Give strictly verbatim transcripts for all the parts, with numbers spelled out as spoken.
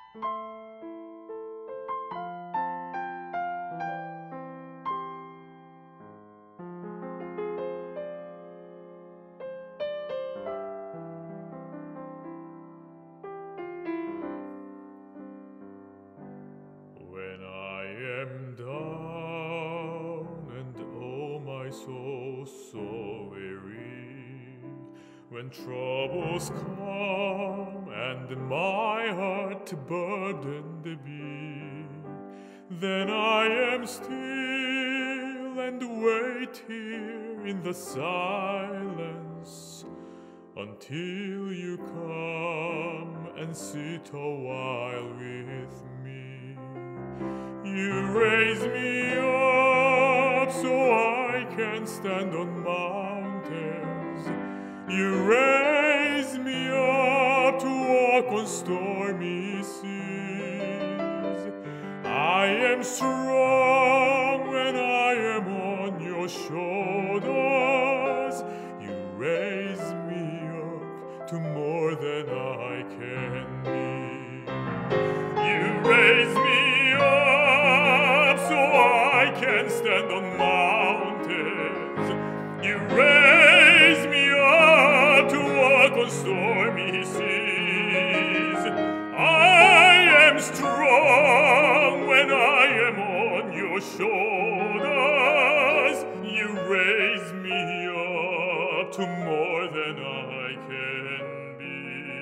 When I am down and oh my soul so weary, when troubles come and my heart burdened be, then I am still and wait here in the silence until you come and sit a while with me. You raise me up so I can stand on mountains. You raise me up to walk on stormy seas. I am strong when I am on your shoulders. You raise me up to more than I can be. You raise me up so I can stand on mountains. You raise me up to walk on stormy seas. I am strong when I am on your shoulders. You raise me up to more than I can be.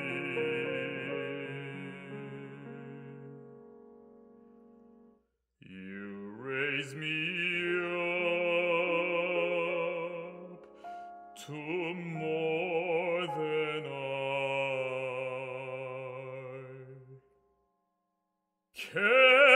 You raise me up to more than I can